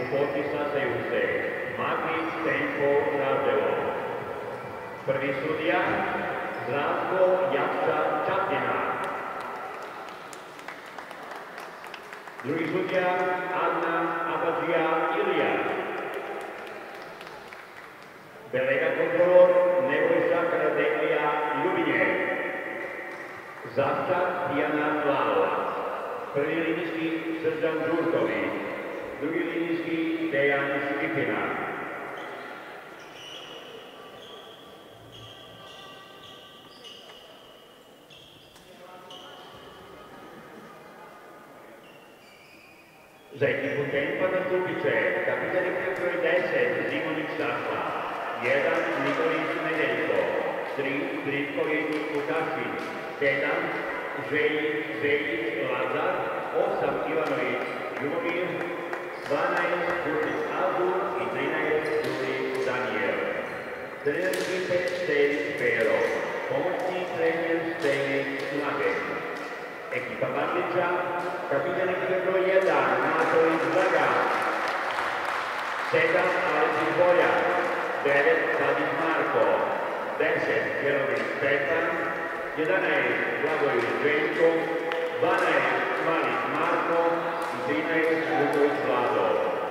potpisa se Mati Stenko Radelo. Prvi sudija Zdravko Jakša Čapljina. Drugi sudija Anna Abadžija Ilija. Delega kontrolor Nebojša Karadelija Ljubinje. Zašta Tijana Lalovac. Prvi linijski Srđan Đurković. Drugi linijski Dejan Škipina. Za ekipu tempa nastupit će kapitan ekipe broj 10 Zimonić Saša, 1 Nikolić Nedeljko, 3 Živković Kutašin, 7 Željić Lazar, 8 Ivanović Ljubomir, 12 Kurtis Azur i 13 Đurić Daniel. Trener ekipe Stević Pero, pomoćni trener Stević Mladen. Ekipa Bandića, kapitan ekipe broj 1, Matović Dragan, 7 Aleksić Bojan, 9 Tadić Marko, 10 Đerović Stefan, 11 Blagojević Željko, 12 Malić Marko i 13 Vuković Vlado.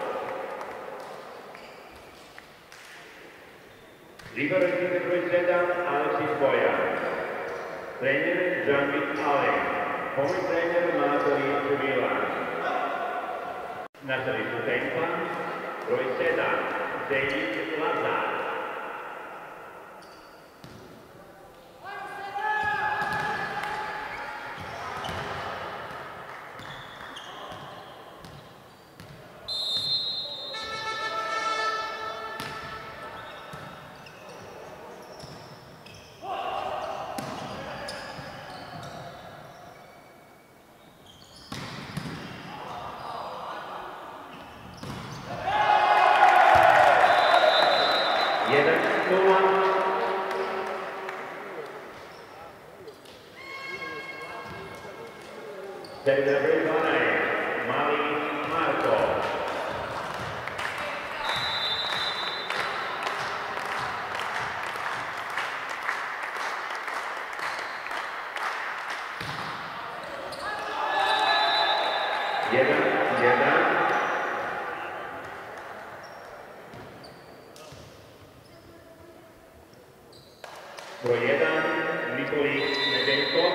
Libero ekipe broj 7, Aleksić Bojan, trener Džanvić Alen, pomoć trener Matović Milan. Na središtu tempa, broj 7, Željić Lazar. Trener broj 12, Malić Marko. Broj 1, Nikolić Nedeljko.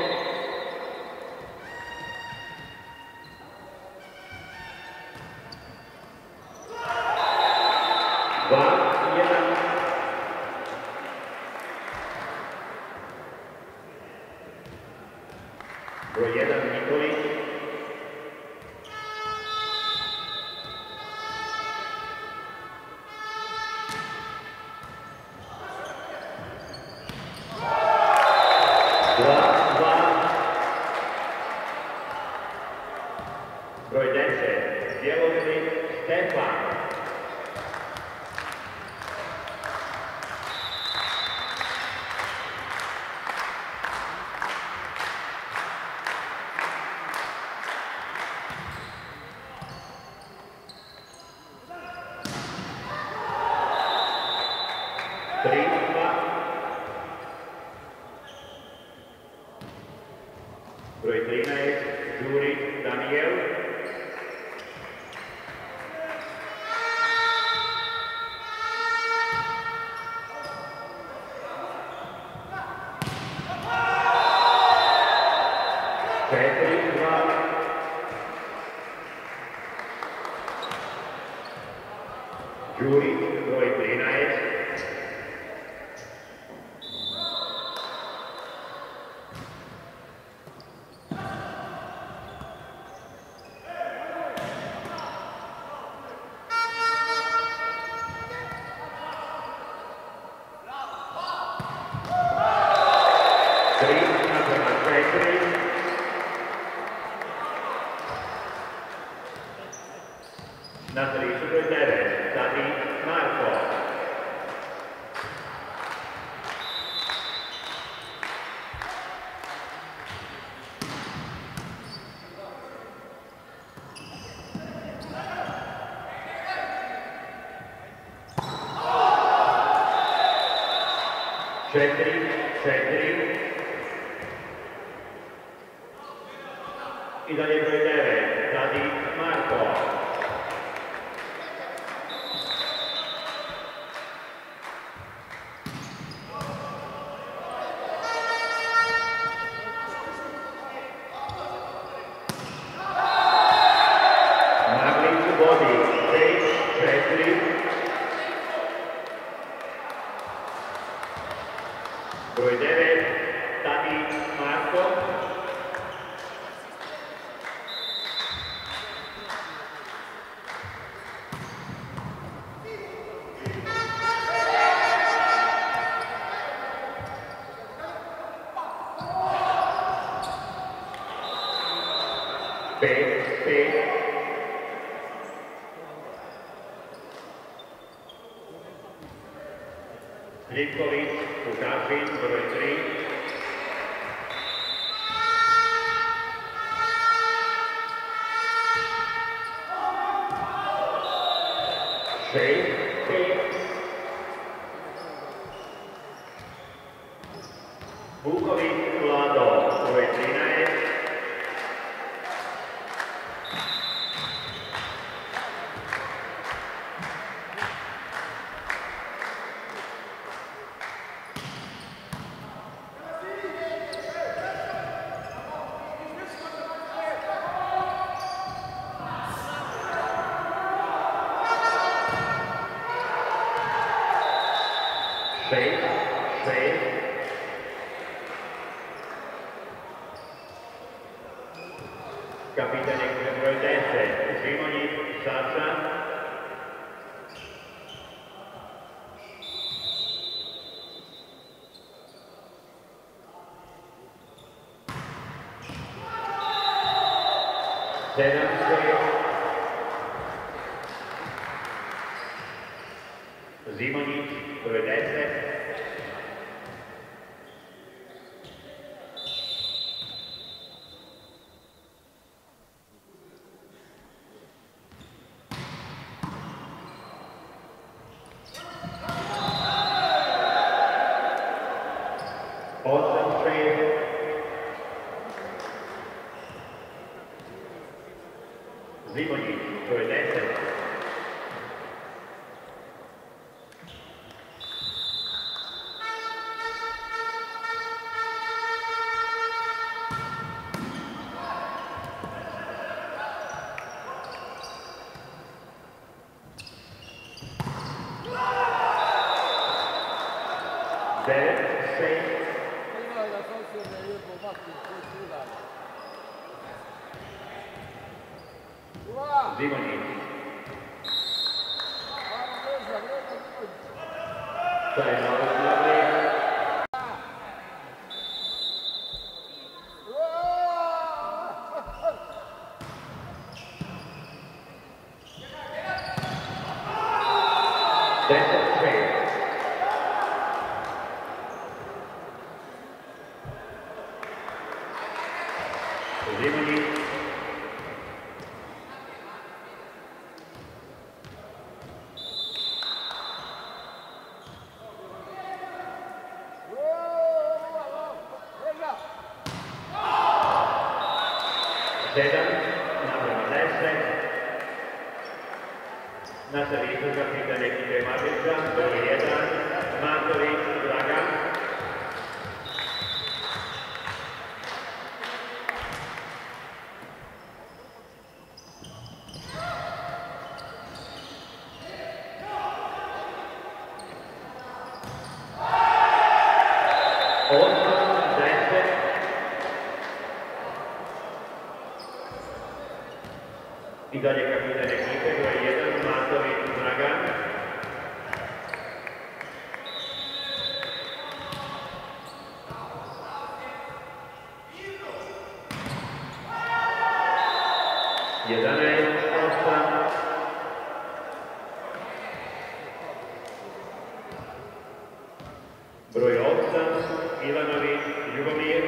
Broj 1 Nikolić. Broj 10 Bjelovnik Stefan. Broj 13 Đurić Daniel. Đurić broj 13. Na središtu broj 9, Tadić Marko. 4. I dalje broj 9, Tadi Marko. Maglić vodi 6-4. Broj 9, Tadi Marko. Livković, Vukašin, broj 3. Vuković, Vlado, broj 13. Kapitanek broj 10, Zimonjić, Saša. Zimonjić, broj 10. Zimonjić, broj 10. Zimonjić. Time out, lovely. That's a trade. Zimonjić. Na servisu kapitan ekipe Maglića, broj 1, Matović, Dragan. I dalje kapitan ekipe, broj 1, Matović, Dragan. Broj 8, Ivanović, Ljubomir.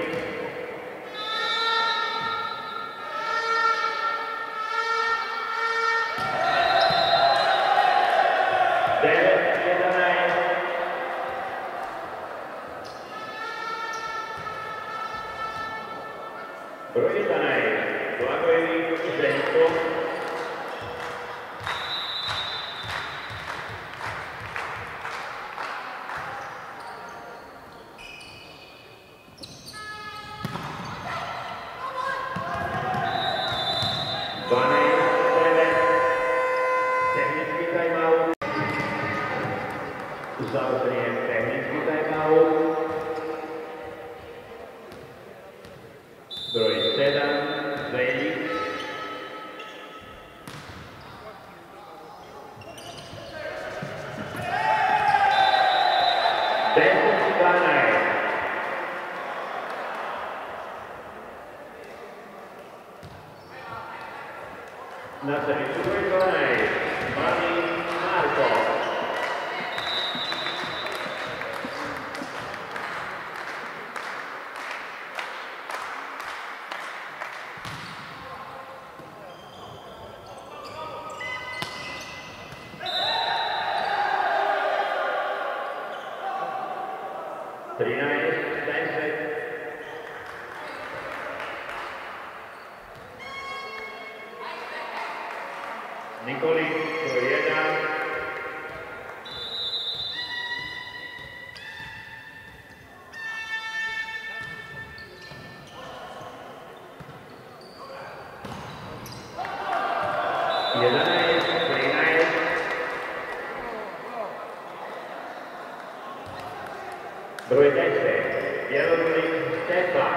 Uzavřený technický timeout. Broj 7, Zejník. Na servisu broj 12, Martin Markov. Nikolik pro 1. Broj 10, Bělorusik Stefan.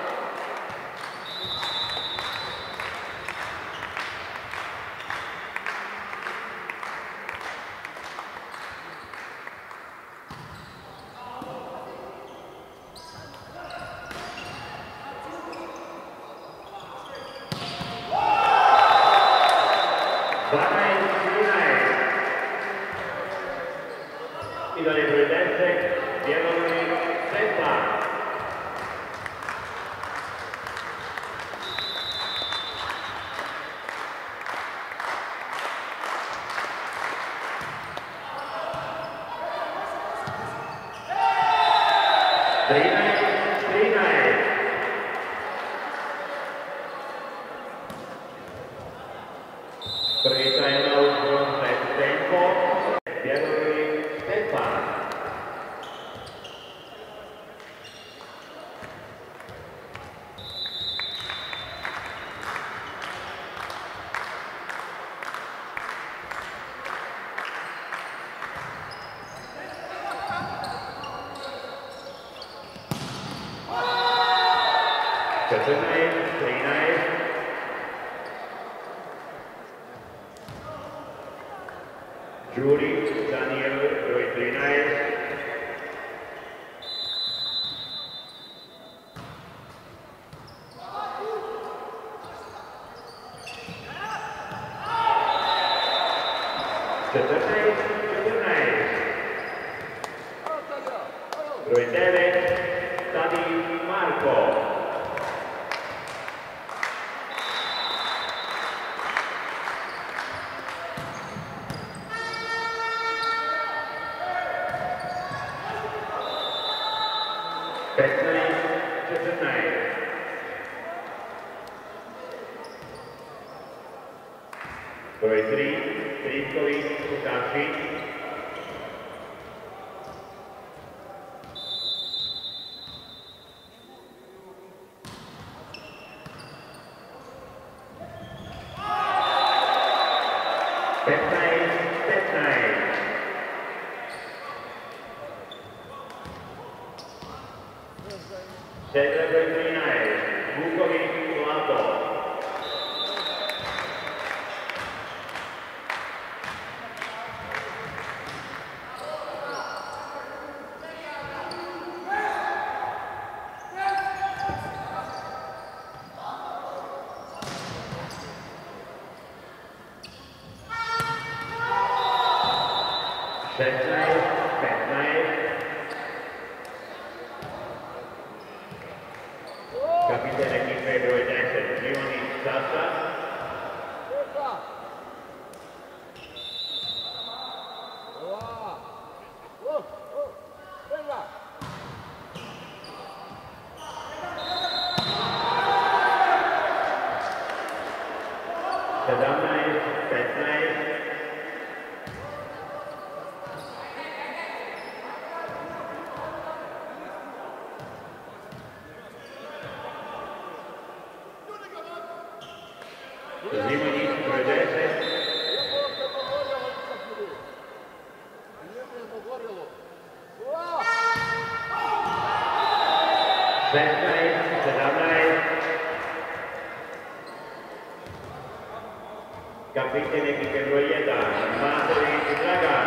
I dalej broj 10, Bělorusik Stefan. První timeout bronze tempo, Bělorusik Stefan. Julie Daniel, broj 13. Broj 9, Tady Marko. Broj 3, Trýskovič Lukáši. Sedra broj 13, Vukovič Zlato. Kapitán ekipy broj 10, Leonid Sasa. Sedamnáct, 15. Kapiten ekipe broj 1, Matović Dragan.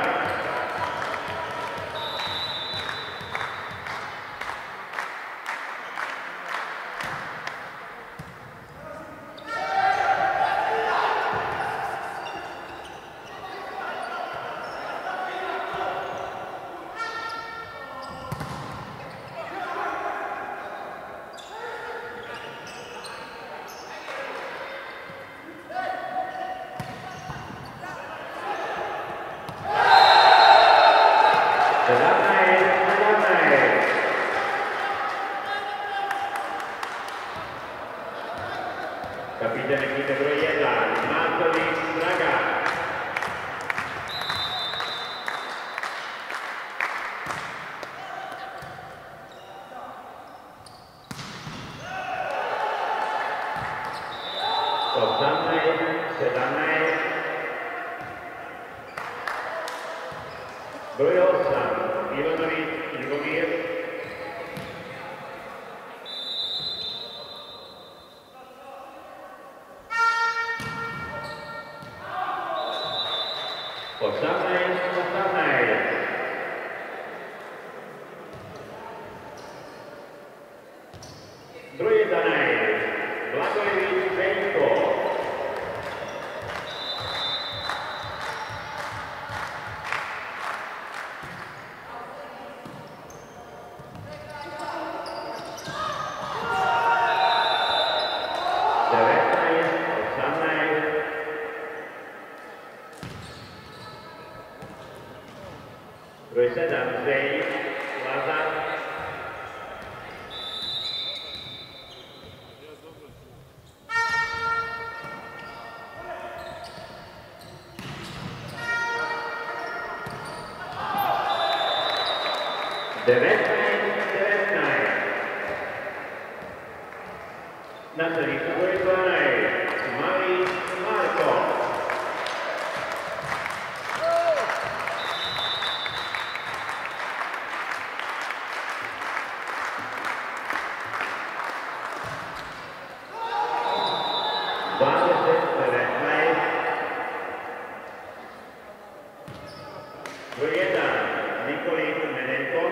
Kapiten ekipe broj 1, Matović Dragan. Broj 8, Ivanović Ljubomir. Broj 11, Blagojević Veljko. Broj 7, Zej, Lazar. Na središtu broj 12, Marić Marko. Broj 1, Nikolić Menenko.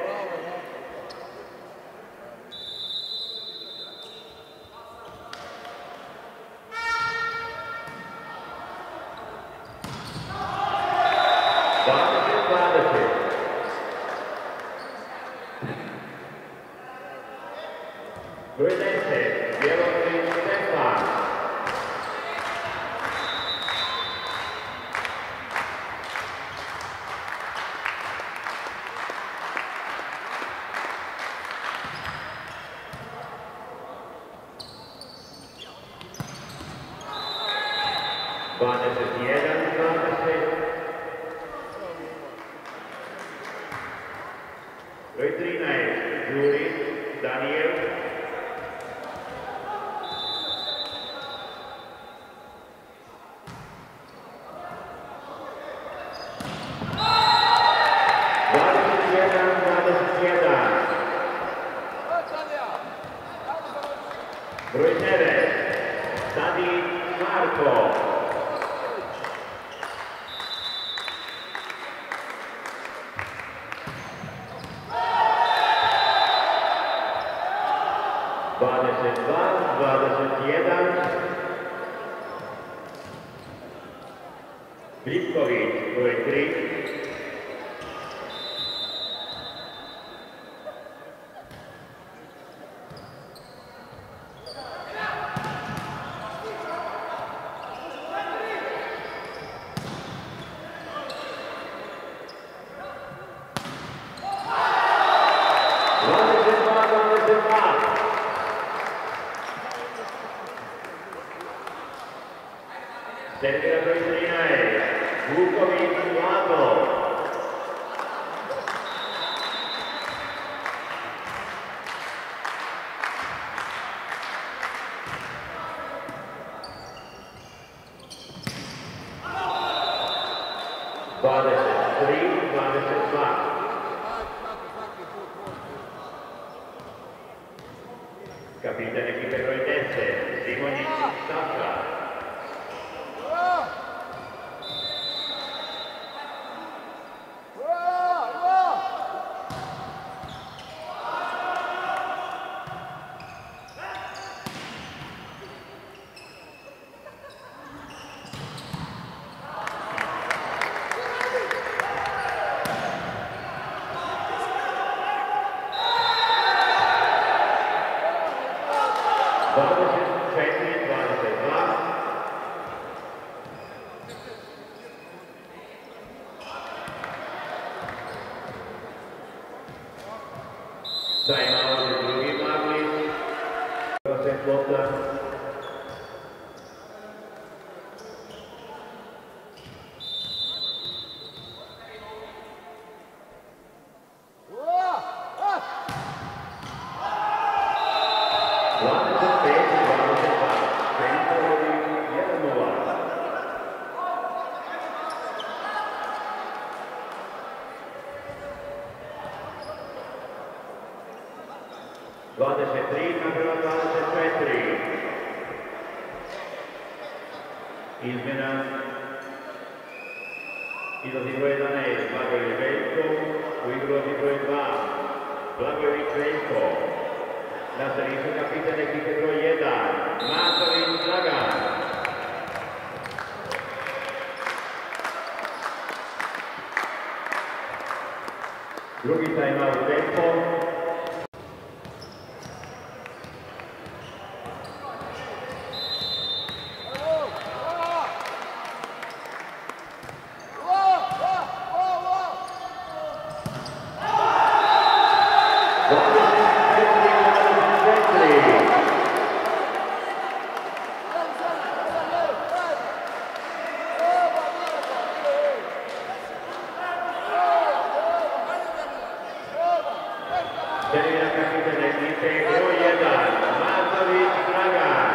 Broj 10, Bjelotrin Stefan. Broj 13, Đurić Daniel. Broj 9, Tadić Marko. Bliković, broj 3. Servira broj 13, Vuković Vlado. Kapitan ekipe broj 10, Simonić Saša. Timeout drugi Maglić, Josef Lota. Izmjena izlazi broj 11, Blagojević Veljko, u igru ulazi broj 2, Blagojević Veljko, na servisu kapitan ekipe broj 1, Matović Dragan. Drugi timeout tempo. Termina kapitan ekipe broj 1, Matović Dragan.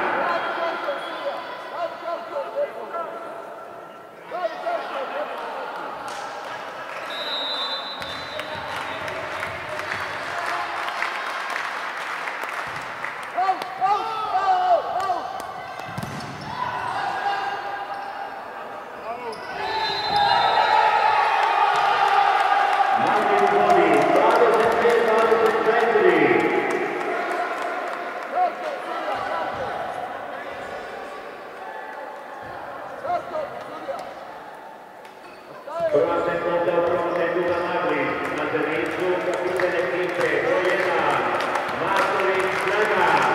Prva sekunda u prvom setu za Maglić, na servisu kapitan ekipe broj 1, Matović Dragan.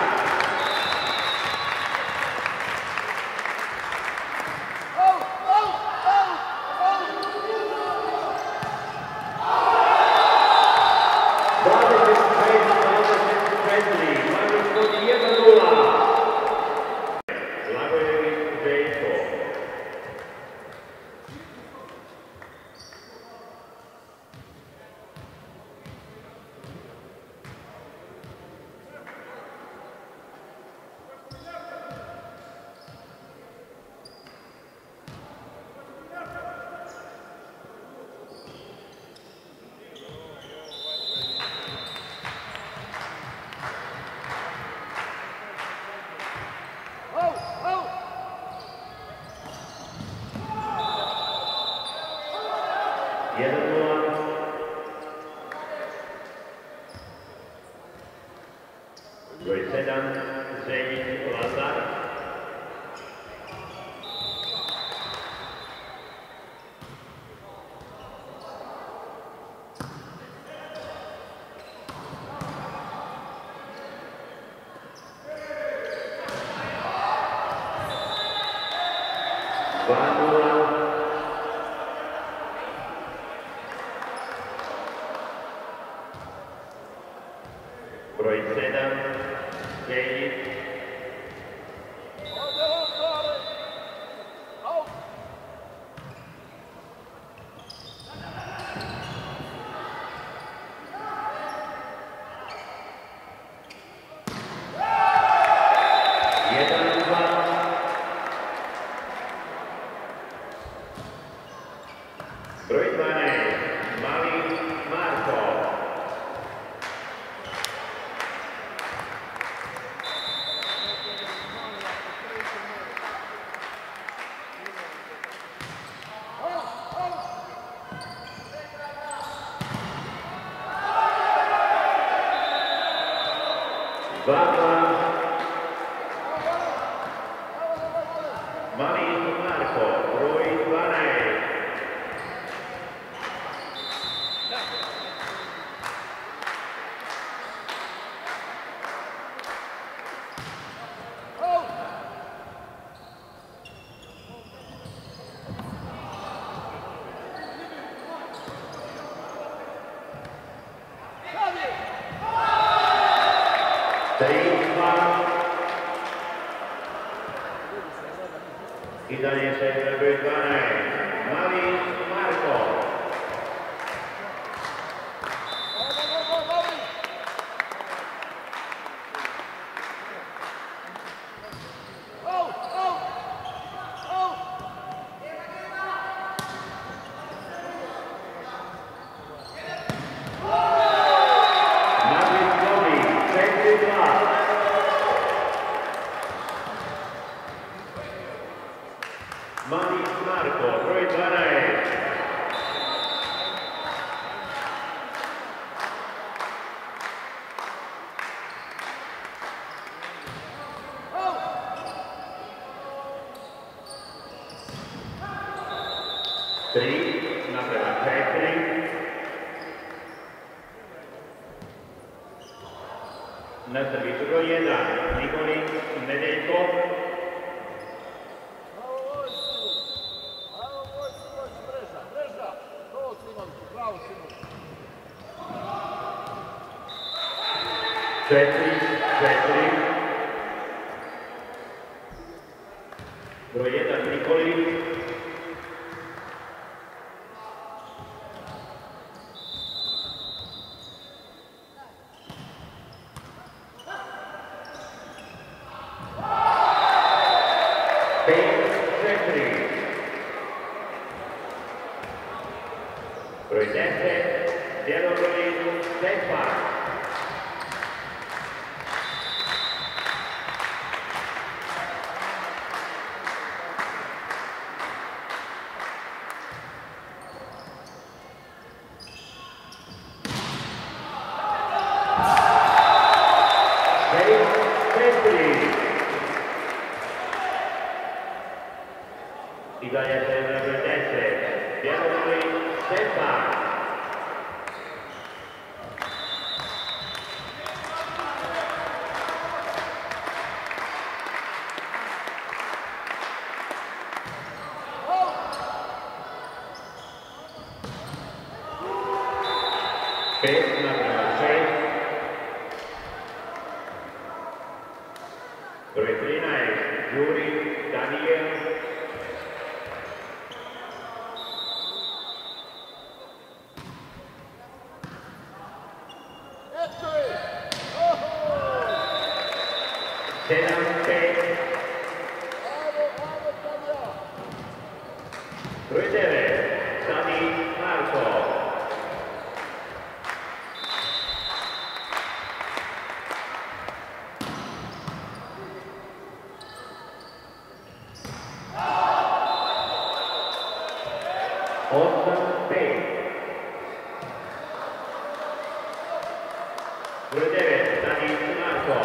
Maglić vodi 1:0. Blagojević Veljko. Broj 7, Zenić Lazar. Broj 7, Zenić. Broj 12, Mali Marko. I dalje se broj 12, Mali Marko. Na servisu broj 1, Nikolin Nedeljko. Četiri. Broj 1, Nikolin. Broj 10, Bjelogolin Stefan. I dalje se na broj 10, Bjelogolin Stefan. Pet na broj 6. Broj 13, Đuri Daniel. Sedam, 5. Broj 9, Dani Marko. Osam, 5. Broj 9, Dani Marko.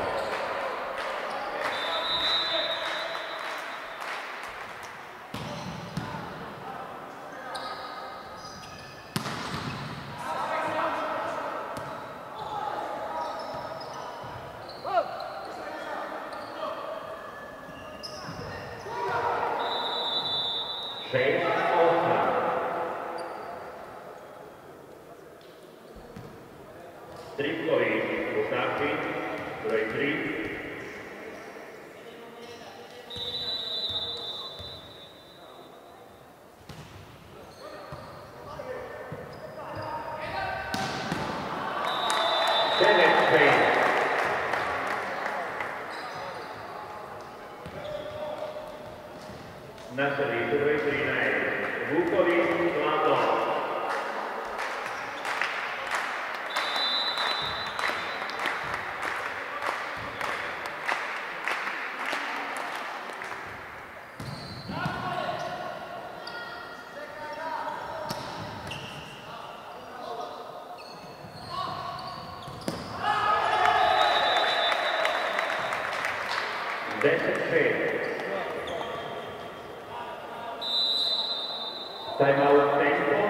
Šest, 8. Tripković, Vukašin, broj 3. Devet, 5. Na servisu broj 13, Vuković, Vlado. 10-6. Time out tempo.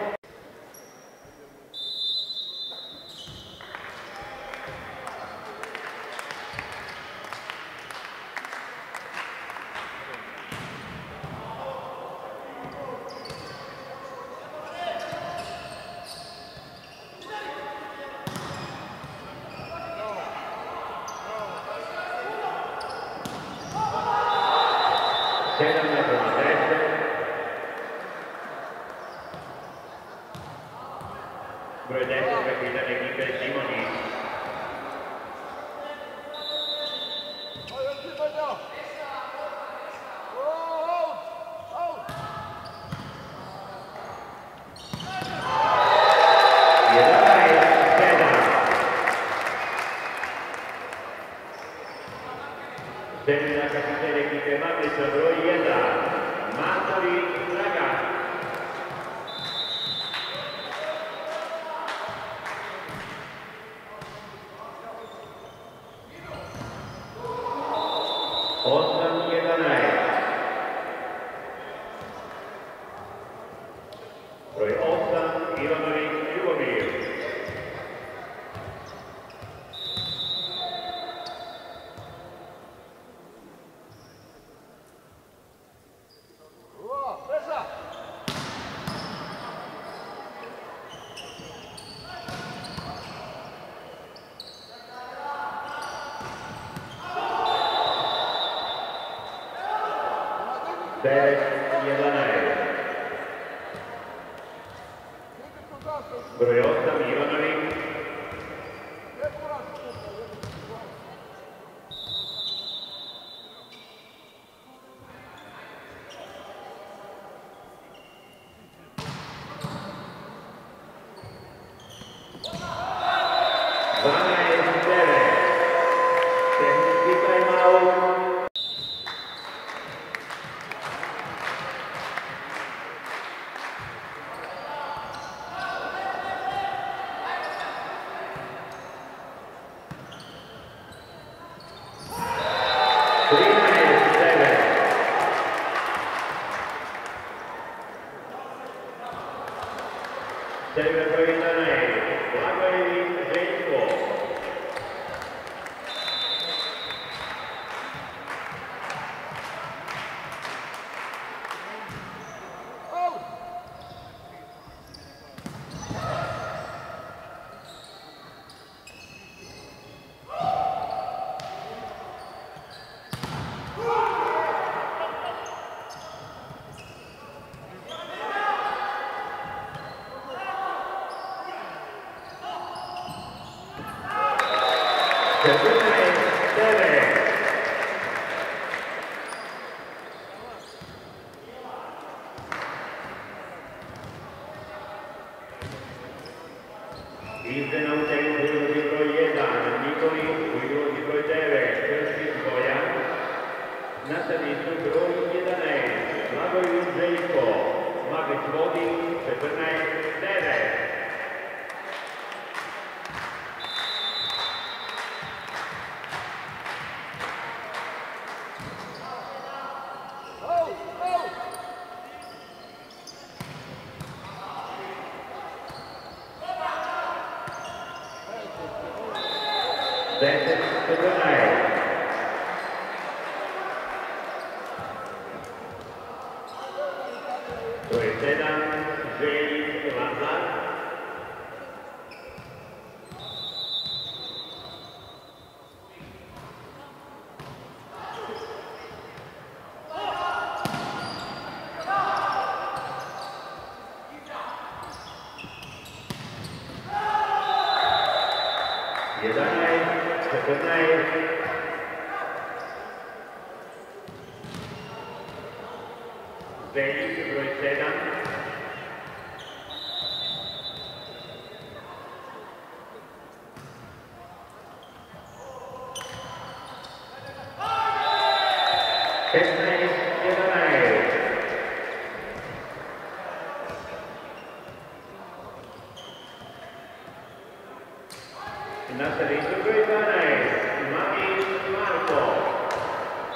Zemlja kapitän ekipy Magryca broj 1, Matowicz Dragan. Osam 11. Broj 8, Ivanović Ljubomir. Broj 8, Ivanović. Serve broj 11, Blagojević Željko. Izmjena u tempu u igru broj 1, Nikolić u igru broj 9, Krstić Bojan. Na servisu broj 11, Blagojević Željko, Magrić vodi 14-9. Broj 7, Željić Lazar. Željić broj 7. Na servisu broj 12, Mamić Marko.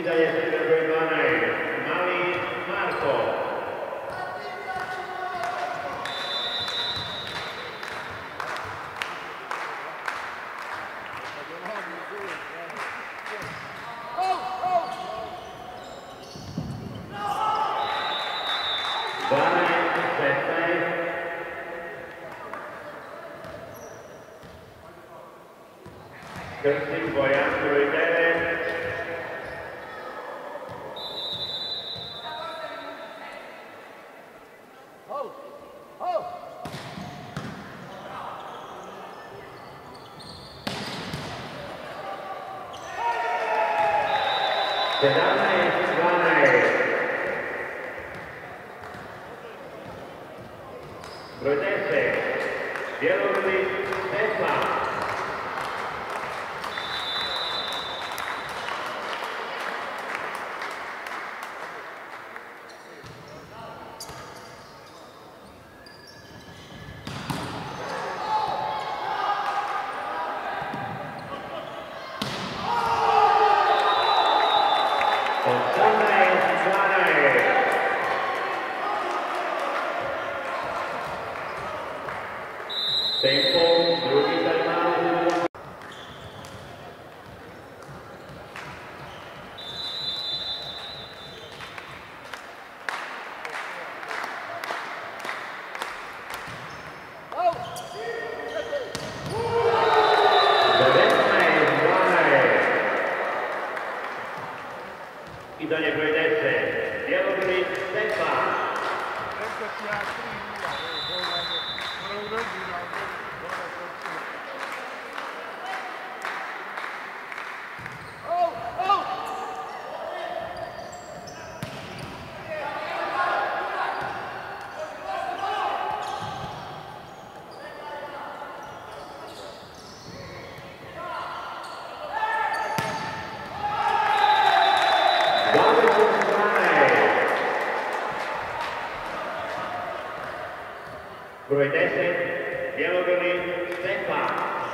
dalje se igra broj 12, Mali Marko. Krstić Bojan, broj 9. Broj 10, Bjelorudi Stefan. Tempo, drugi timeout. I dalje broj 10, Bjelorudi Stefan. Broj 10, Bjelorudi Stefan.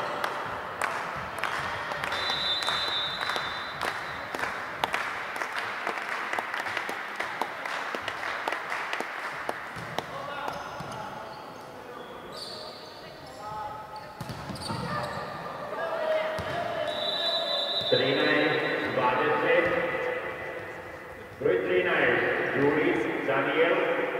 Broj 13, Juri Daniel.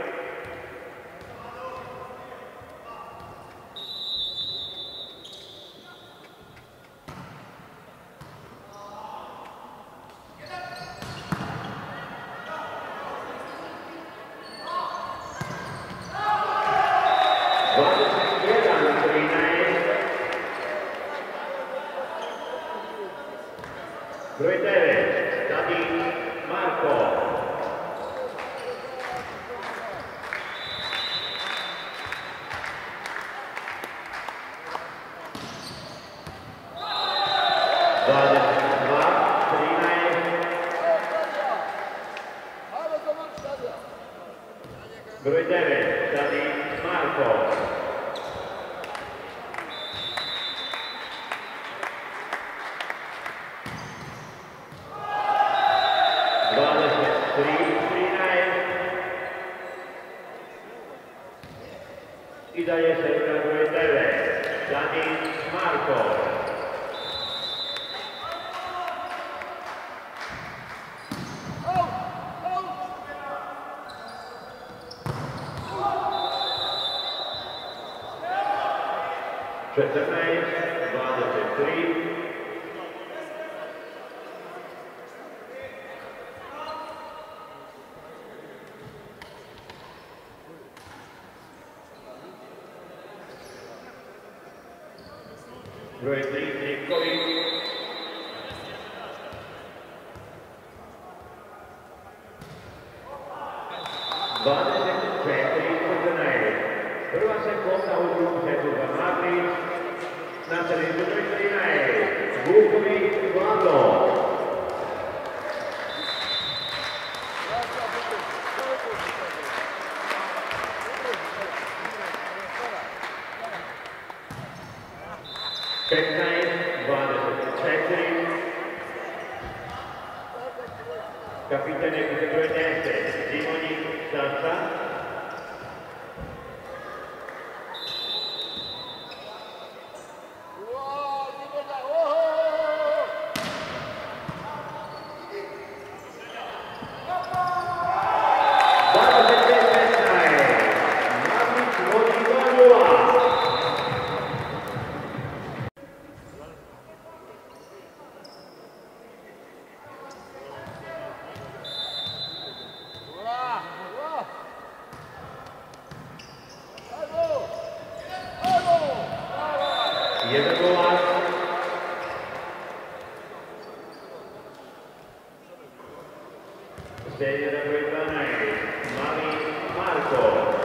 Broj 9, Stadi Marko. Broj 9, Stadi Marko. I dalje se igra broj 9, Stadi Marko. Četrnaest, 23. Broj 3, Nikolić. Prva sekunda u drugom setu za Matrić. Na središtu broj 13, Vuković Vlado. Petnaest, 24. Kapiten ekipe broj 10, Zimonjić Saša. Jedan golac. Senior broj 12, Mali Marko.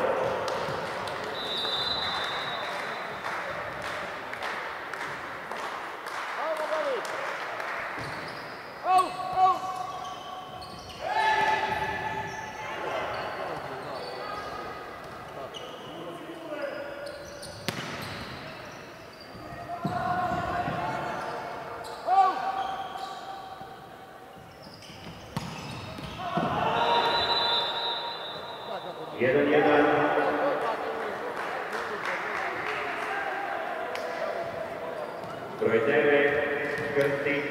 Jedan. Broj 9, Krstić.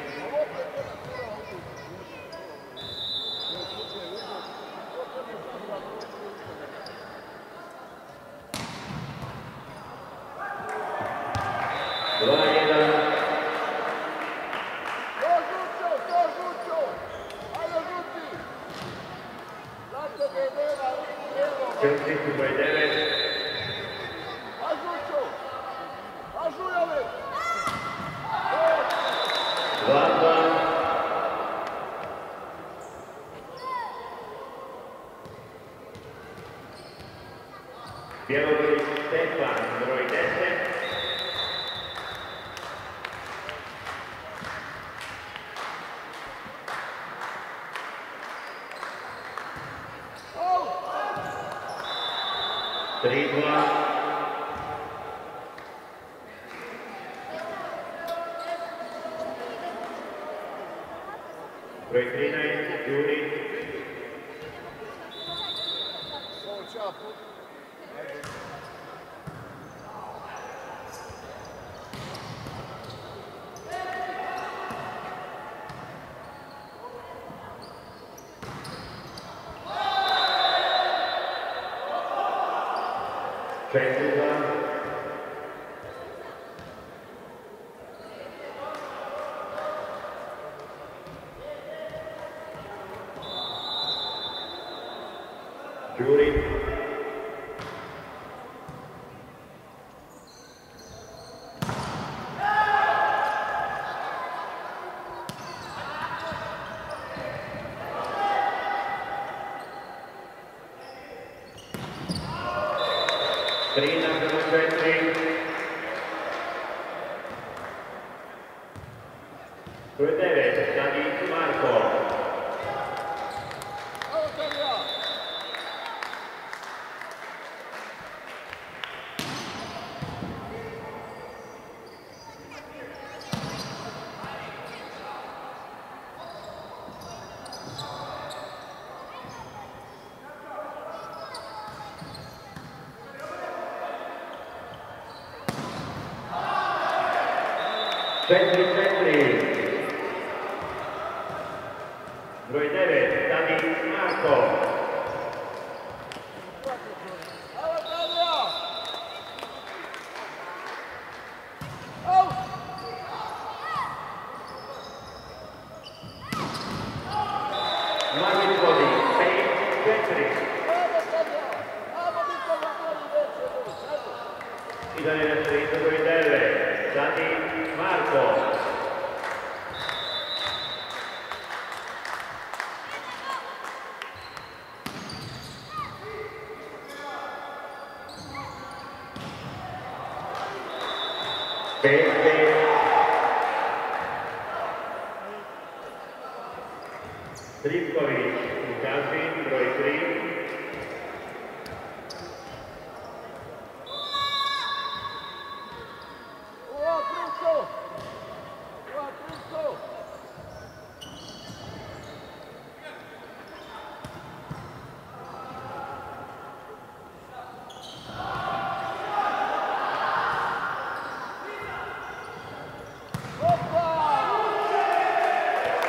Krstić broj 9. Bjelogrlić Stefan broj 10. Trigla. Broj 13, Đurić. Četvrta. Đurić. Trina broj 4. Broj 9, Tadić Marko. Četiri. Broj 9, Tadić Marko. Mlađi vodi, 5-4. I dalje na sredinu broj 9, Tadić Marko. Tripković, Lukazin, broj 3.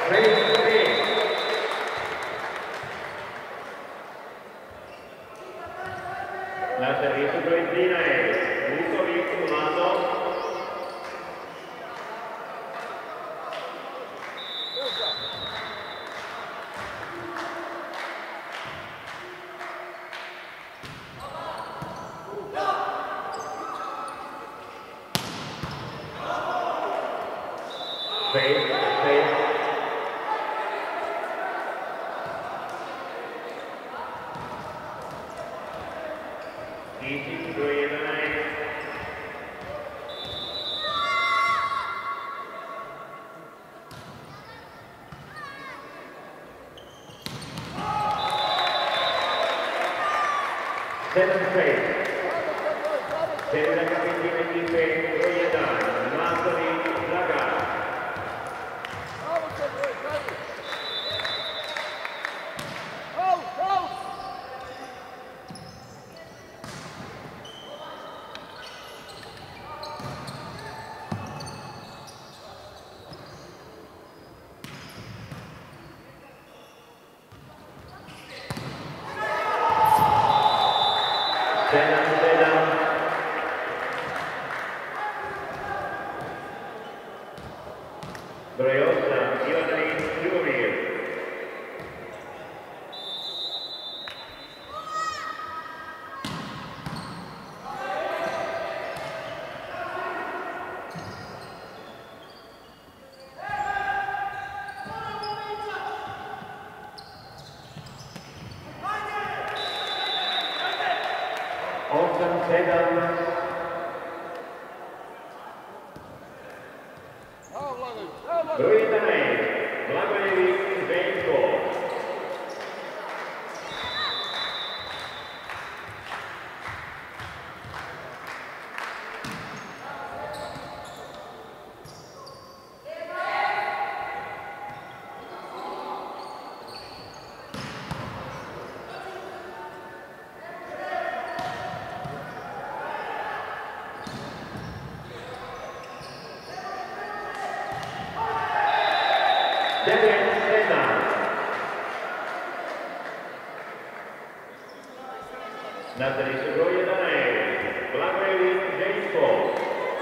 La servizio Fiorentina è Vukovic Mlado. Della capitana di Rojedan, Matovic Lagar. Brojosa, Ivanovic Ljubomir. Osam Sedam. Rojedan, Blagojevic Željko. Natalie Rojedan, Blagojevic Željko.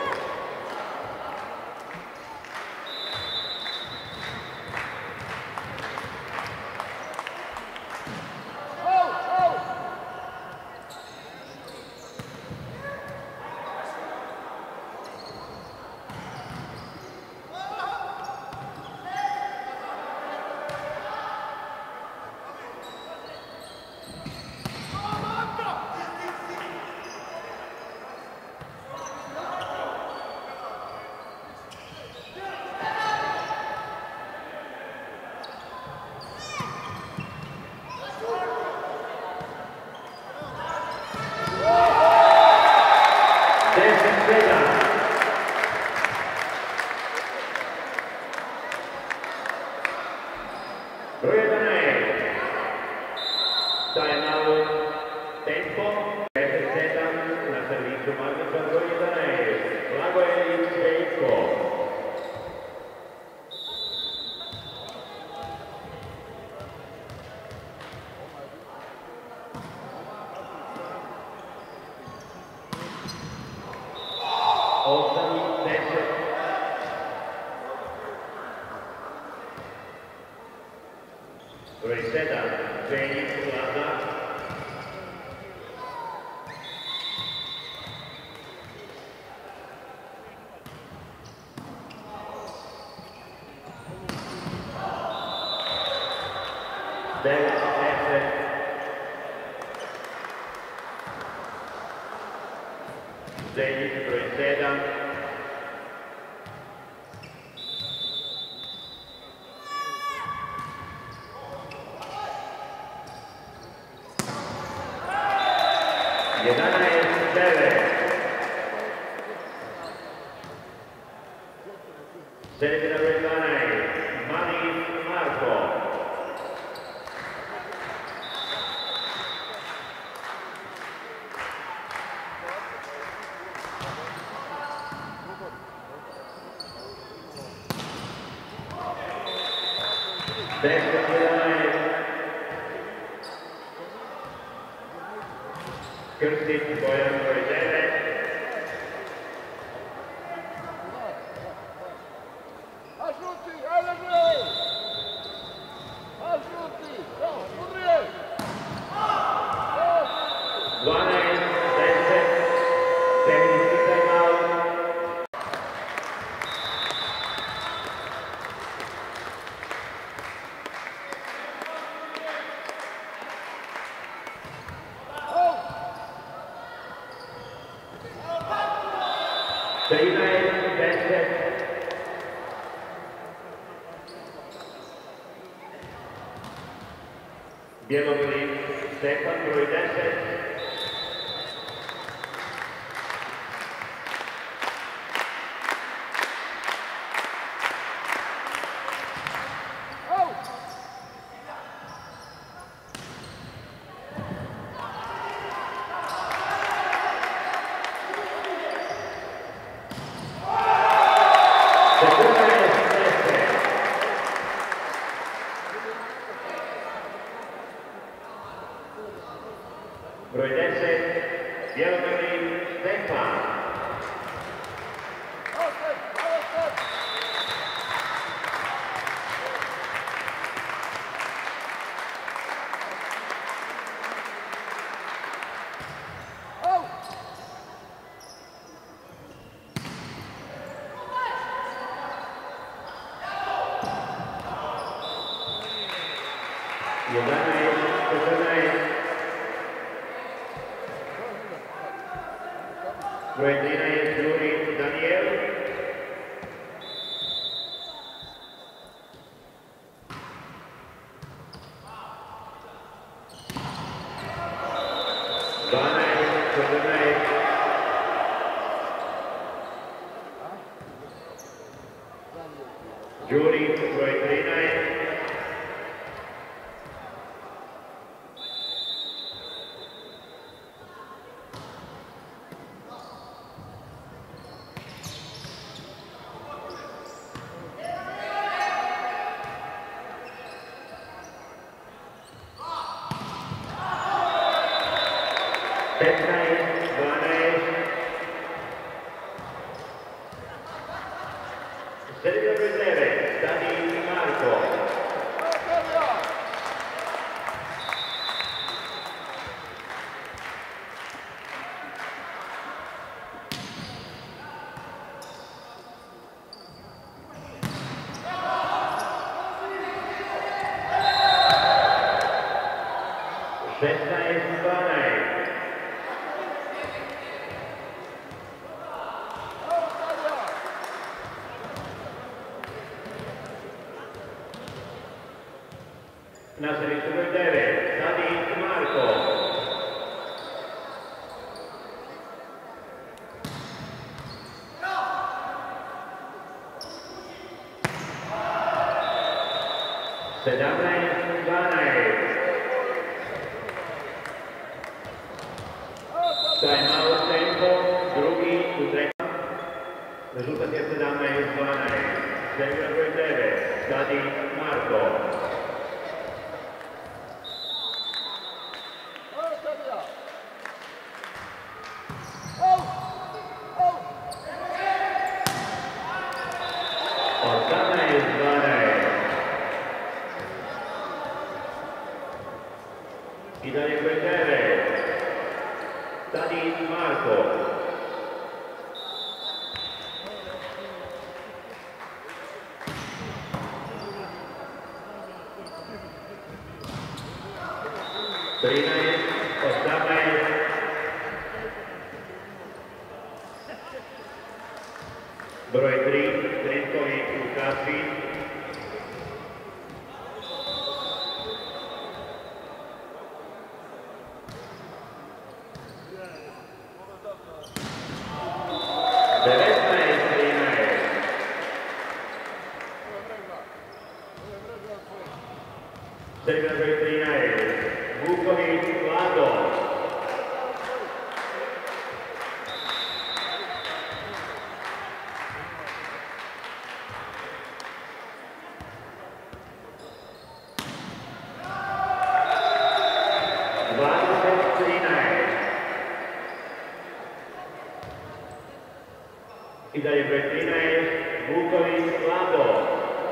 Timeout, tempo, una servizio Marco Rojedan, Blagojevic Željko. Rojedan, Željko Vlada. Željko Rojedan. Serve da Rojedan, Mani Marko. 10-11. Krstić Bojan broj 9. Bjelogrlić Stefan broj 10. Broj 10, Bjelogrlić Stefan. Broj 13, Đurić Danijel. Đurić broj 13. Sergio Brezeve, Dani Marco. Na središtu broj 9, Dani Marko. Sedamnaest 12. Time-out tempo, drugi u trećem. Rezultat je 17-12. Sergio broj 9, Dani Marko. I dalje broj 9, Dani Marko. Trinaest, 18. Broj 3, Trenković Lukašin. Sergio broj 13, Vuković Vlado. dalje broj 13, Vuković Vlado.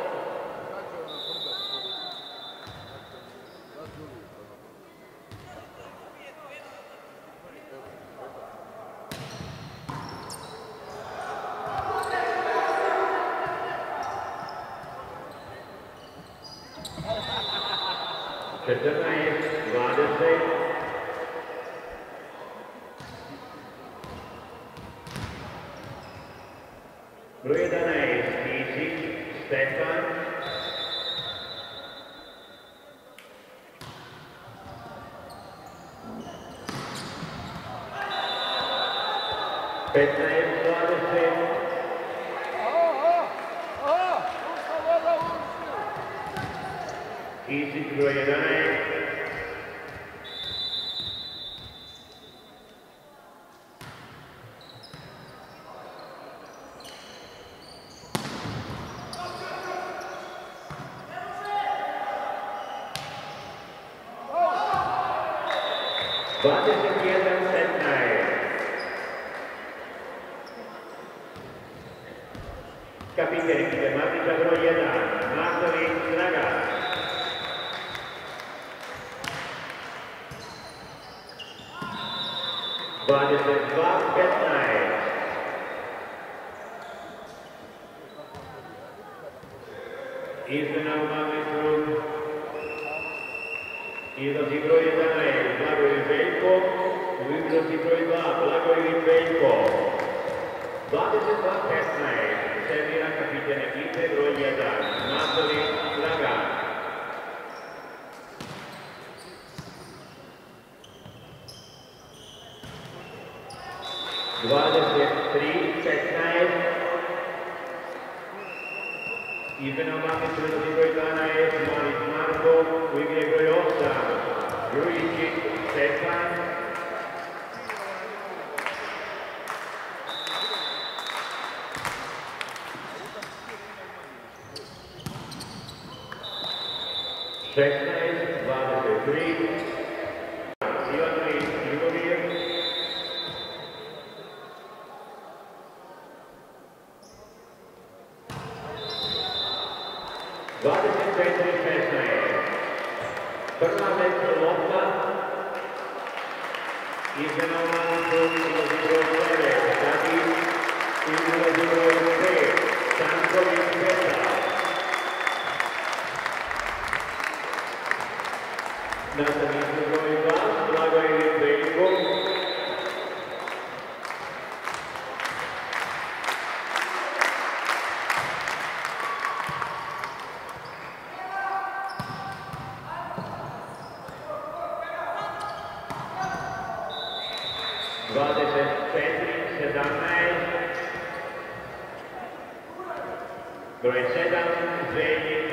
Broj 11, Isić Stefan. Isić broj 11. Kapiten ekipe Matića broj 1, Matović Dragan. 22:15. Izmjena u magistru. Izlazi broj 11, Blagojević Veljko. U izlazi broj 2, Blagojević Veljko. 22:15. Servira kapiten ekipe broj 1, Matović Dragan. Izmjena u magistru broj 12, Malić Marko, u igri broj 8, Grujičić Stefan. Prva metra lopta, izmjena u magistru broj 9, Tadić, izlazi broj 5, Stanković Petar. Na stanicu broj 2, Blagojević Veljko. Broj 7, Zvenjić